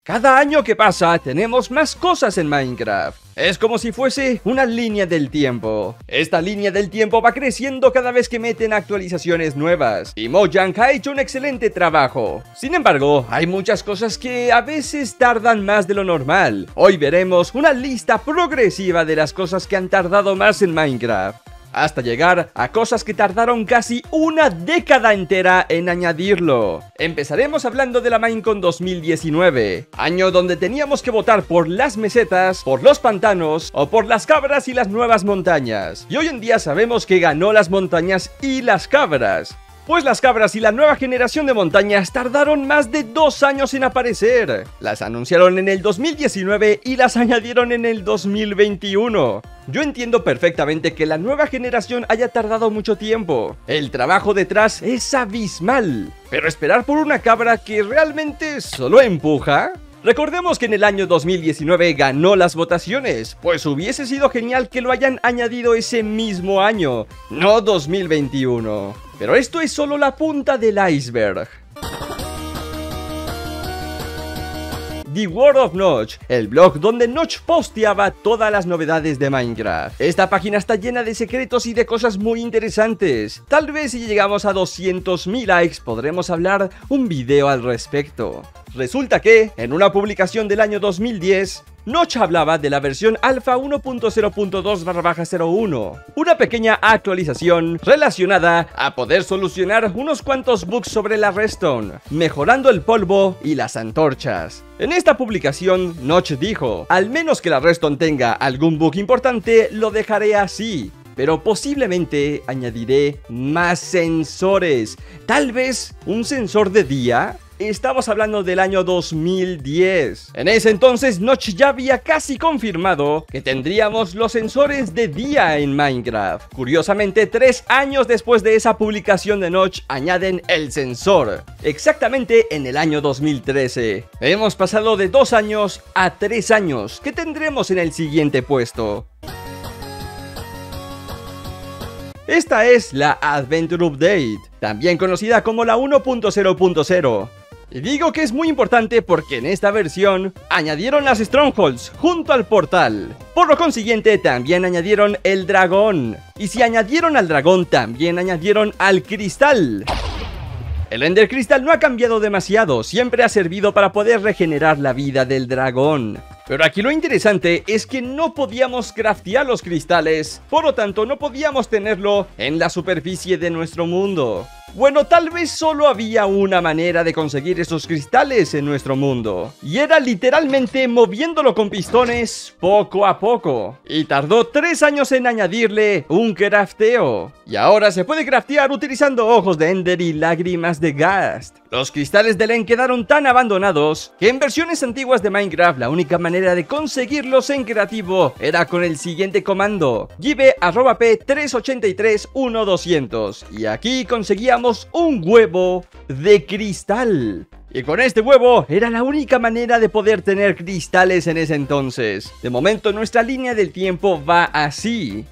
Cada año que pasa tenemos más cosas en Minecraft. Es como si fuese una línea del tiempo. Esta línea del tiempo va creciendo cada vez que meten actualizaciones nuevas, y Mojang ha hecho un excelente trabajo. Sin embargo, hay muchas cosas que a veces tardan más de lo normal. Hoy veremos una lista progresiva de las cosas que han tardado más en Minecraft, hasta llegar a cosas que tardaron casi una década entera en añadirlo. Empezaremos hablando de la Minecon 2019, año donde teníamos que votar por las mesetas, por los pantanos o por las cabras y las nuevas montañas. Y hoy en día sabemos que ganó las montañas y las cabras, pues las cabras y la nueva generación de montañas tardaron más de 2 años en aparecer. Las anunciaron en el 2019 y las añadieron en el 2021. Yo entiendo perfectamente que la nueva generación haya tardado mucho tiempo. El trabajo detrás es abismal. Pero esperar por una cabra que realmente solo empuja. Recordemos que en el año 2019 ganó las votaciones, pues hubiese sido genial que lo hayan añadido ese mismo año, no 2021. Pero esto es solo la punta del iceberg. The World of Notch, el blog donde Notch posteaba todas las novedades de Minecraft. Esta página está llena de secretos y de cosas muy interesantes. Tal vez si llegamos a 200.000 likes podremos hablar un video al respecto. Resulta que, en una publicación del año 2010, Notch hablaba de la versión alfa 1.0.2/01, una pequeña actualización relacionada a poder solucionar unos cuantos bugs sobre la redstone, mejorando el polvo y las antorchas. En esta publicación, Notch dijo: al menos que la redstone tenga algún bug importante, lo dejaré así, pero posiblemente añadiré más sensores, tal vez un sensor de día. Estamos hablando del año 2010. En ese entonces Notch ya había casi confirmado que tendríamos los sensores de día en Minecraft. Curiosamente, 3 años después de esa publicación de Notch añaden el sensor, exactamente en el año 2013. Hemos pasado de 2 años a 3 años. ¿Qué tendremos en el siguiente puesto? Esta es la Adventure Update, también conocida como la 1.0.0. Y digo que es muy importante porque en esta versión añadieron las Strongholds junto al portal. Por lo consiguiente también añadieron el dragón. Y si añadieron al dragón, también añadieron al cristal. El Ender Crystal no ha cambiado demasiado, siempre ha servido para poder regenerar la vida del dragón. Pero aquí lo interesante es que no podíamos craftear los cristales, por lo tanto no podíamos tenerlo en la superficie de nuestro mundo. Bueno, tal vez solo había una manera de conseguir esos cristales en nuestro mundo, y era literalmente moviéndolo con pistones poco a poco. Y tardó 3 años en añadirle un crafteo. Y ahora se puede craftear utilizando ojos de Ender y lágrimas de Ghast. Los cristales de Len quedaron tan abandonados que en versiones antiguas de Minecraft la única manera de conseguirlos en creativo era con el siguiente comando: give@p3831200, y aquí conseguíamos un huevo de cristal. Y con este huevo era la única manera de poder tener cristales en ese entonces. De momento nuestra línea del tiempo va así.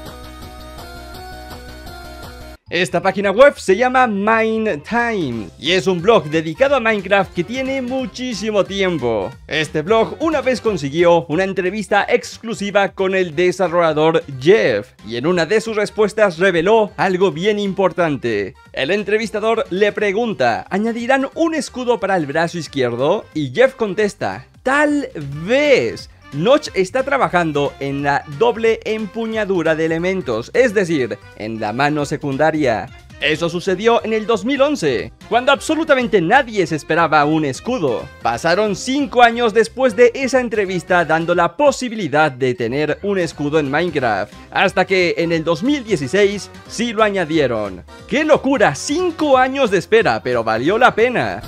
Esta página web se llama MineTime y es un blog dedicado a Minecraft que tiene muchísimo tiempo. Este blog una vez consiguió una entrevista exclusiva con el desarrollador Jeff, y en una de sus respuestas reveló algo bien importante. El entrevistador le pregunta: ¿añadirán un escudo para el brazo izquierdo? Y Jeff contesta: tal vez. Notch está trabajando en la doble empuñadura de elementos, es decir, en la mano secundaria. Eso sucedió en el 2011, cuando absolutamente nadie se esperaba un escudo. Pasaron 5 años después de esa entrevista dando la posibilidad de tener un escudo en Minecraft, hasta que en el 2016 sí lo añadieron. ¡Qué locura! 5 años de espera, pero valió la pena.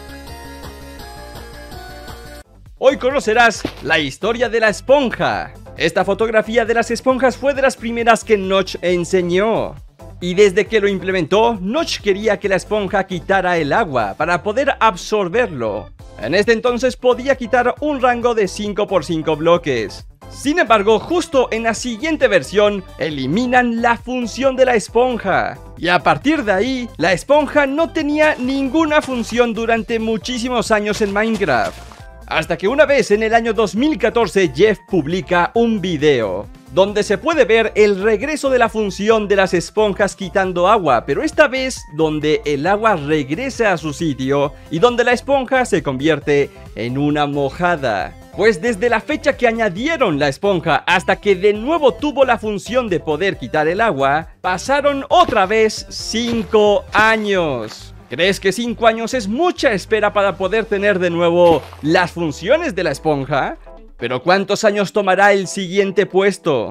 Hoy conocerás la historia de la esponja. Esta fotografía de las esponjas fue de las primeras que Notch enseñó. Y desde que lo implementó, Notch quería que la esponja quitara el agua para poder absorberlo. En este entonces podía quitar un rango de 5 por 5 bloques. Sin embargo, justo en la siguiente versión, eliminan la función de la esponja. Y a partir de ahí, la esponja no tenía ninguna función durante muchísimos años en Minecraft. Hasta que una vez en el año 2014 Jeff publica un video donde se puede ver el regreso de la función de las esponjas quitando agua, pero esta vez donde el agua regresa a su sitio y donde la esponja se convierte en una mojada. Pues desde la fecha que añadieron la esponja hasta que de nuevo tuvo la función de poder quitar el agua, pasaron otra vez 5 años. ¿Crees que 5 años es mucha espera para poder tener de nuevo las funciones de la esponja? ¿Pero cuántos años tomará el siguiente puesto?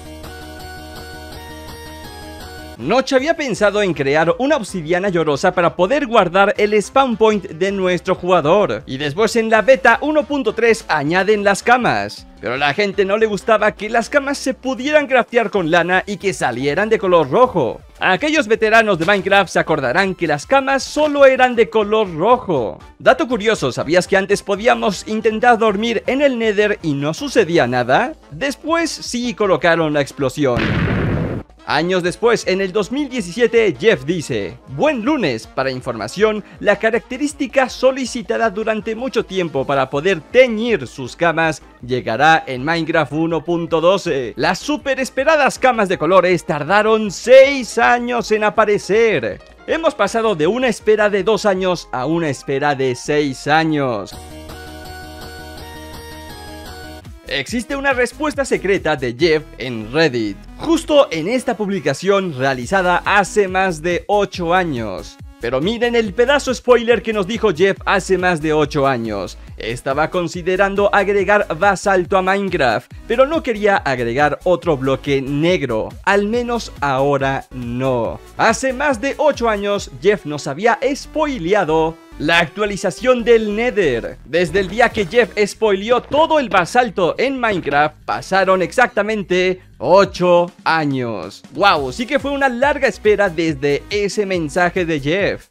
Notch había pensado en crear una obsidiana llorosa para poder guardar el spawn point de nuestro jugador. Y después en la beta 1.3 añaden las camas. Pero a la gente no le gustaba que las camas se pudieran craftear con lana y que salieran de color rojo. Aquellos veteranos de Minecraft se acordarán que las camas solo eran de color rojo. Dato curioso, ¿sabías que antes podíamos intentar dormir en el Nether y no sucedía nada? Después sí colocaron la explosión. Años después, en el 2017, Jeff dice: buen lunes, para información, la característica solicitada durante mucho tiempo para poder teñir sus camas llegará en Minecraft 1.12. Las super esperadas camas de colores tardaron 6 años en aparecer. Hemos pasado de una espera de 2 años a una espera de 6 años. Existe una respuesta secreta de Jeff en Reddit, justo en esta publicación realizada hace más de 8 años. Pero miren el pedazo spoiler que nos dijo Jeff hace más de 8 años. Estaba considerando agregar basalto a Minecraft, pero no quería agregar otro bloque negro, al menos ahora no. Hace más de 8 años Jeff nos había spoileado la actualización del Nether. Desde el día que Jeff spoileó todo el basalto en Minecraft, pasaron exactamente 8 años. ¡Wow! Sí que fue una larga espera desde ese mensaje de Jeff.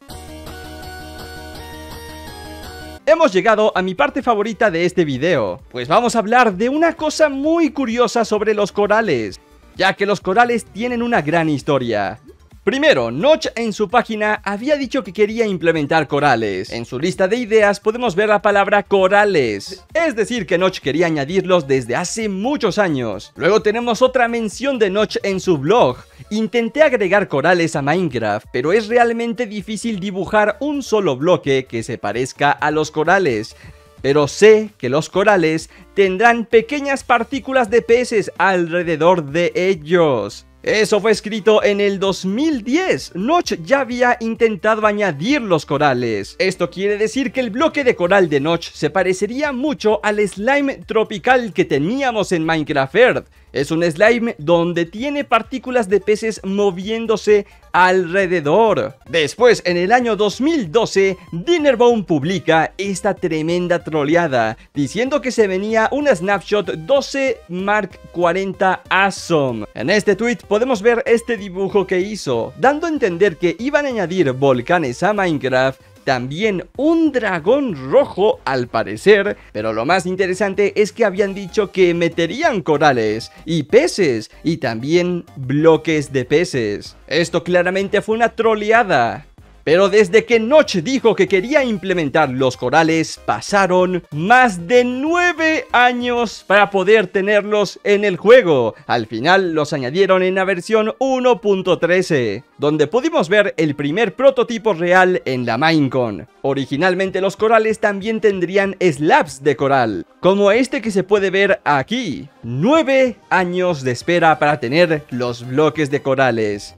Hemos llegado a mi parte favorita de este video, pues vamos a hablar de una cosa muy curiosa sobre los corales, ya que los corales tienen una gran historia. Primero, Notch en su página había dicho que quería implementar corales. En su lista de ideas podemos ver la palabra corales, es decir que Notch quería añadirlos desde hace muchos años. Luego tenemos otra mención de Notch en su blog: intenté agregar corales a Minecraft, pero es realmente difícil dibujar un solo bloque que se parezca a los corales. Pero sé que los corales tendrán pequeñas partículas de peces alrededor de ellos. Eso fue escrito en el 2010. Notch ya había intentado añadir los corales. Esto quiere decir que el bloque de coral de Notch se parecería mucho al slime tropical que teníamos en Minecraft Earth. Es un slime donde tiene partículas de peces moviéndose alrededor. Después, en el año 2012, Dinnerbone publica esta tremenda troleada, diciendo que se venía una snapshot 12 Mark 40 Awesome. En este tweet podemos ver este dibujo que hizo, dando a entender que iban a añadir volcanes a Minecraft, también un dragón rojo al parecer, pero lo más interesante es que habían dicho que meterían corales y peces y también bloques de peces. Esto claramente fue una troleada. Pero desde que Notch dijo que quería implementar los corales, pasaron más de 9 años para poder tenerlos en el juego. Al final los añadieron en la versión 1.13, donde pudimos ver el primer prototipo real en la Minecon. Originalmente los corales también tendrían slabs de coral, como este que se puede ver aquí. 9 años de espera para tener los bloques de corales.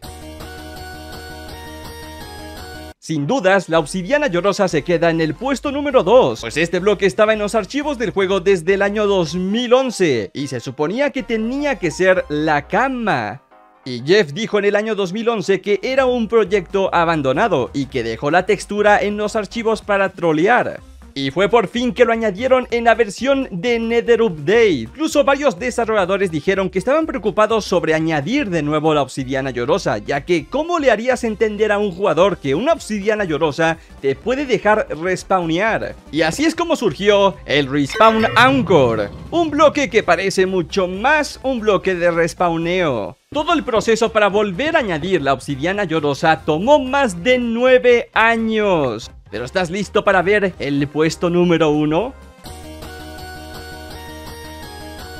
Sin dudas, la obsidiana llorosa se queda en el puesto número 2, pues este bloque estaba en los archivos del juego desde el año 2011 y se suponía que tenía que ser la cama. Y Jeff dijo en el año 2011 que era un proyecto abandonado y que dejó la textura en los archivos para trolear. Y fue por fin que lo añadieron en la versión de Nether Update. Incluso varios desarrolladores dijeron que estaban preocupados sobre añadir de nuevo la obsidiana llorosa, ya que ¿cómo le harías entender a un jugador que una obsidiana llorosa te puede dejar respawnear? Y así es como surgió el Respawn Anchor, un bloque que parece mucho más un bloque de respawneo. Todo el proceso para volver a añadir la obsidiana llorosa tomó más de 9 años. ¿Pero estás listo para ver el puesto número 1?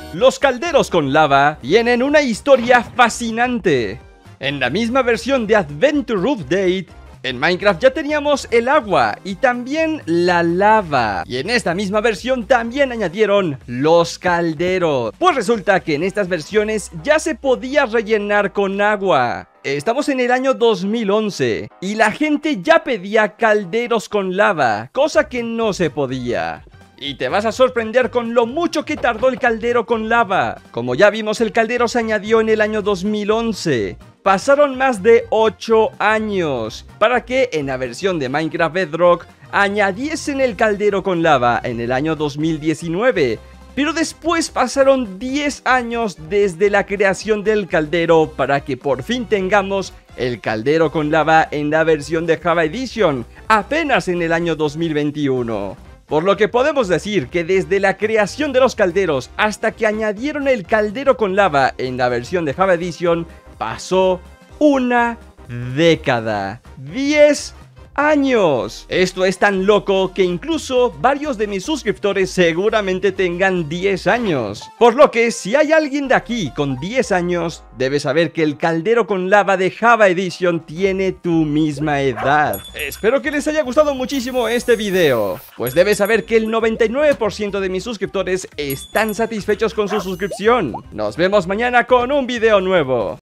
los calderos con lava tienen una historia fascinante. En la misma versión de Adventure Update, en Minecraft ya teníamos el agua y también la lava. Y en esta misma versión también añadieron los calderos. Pues resulta que en estas versiones ya se podía rellenar con agua. Estamos en el año 2011 y la gente ya pedía calderos con lava, cosa que no se podía. Y te vas a sorprender con lo mucho que tardó el caldero con lava. Como ya vimos, el caldero se añadió en el año 2011. Pasaron más de 8 años para que en la versión de Minecraft Bedrock añadiesen el caldero con lava en el año 2019. Pero después pasaron 10 años desde la creación del caldero para que por fin tengamos el caldero con lava en la versión de Java Edition, apenas en el año 2021. Por lo que podemos decir que desde la creación de los calderos hasta que añadieron el caldero con lava en la versión de Java Edition, pasó una década. 10 años. Esto es tan loco que incluso varios de mis suscriptores seguramente tengan 10 años. Por lo que si hay alguien de aquí con 10 años, debes saber que el caldero con lava de Java Edition tiene tu misma edad. Espero que les haya gustado muchísimo este video, pues debes saber que el 99% de mis suscriptores están satisfechos con su suscripción. Nos vemos mañana con un video nuevo.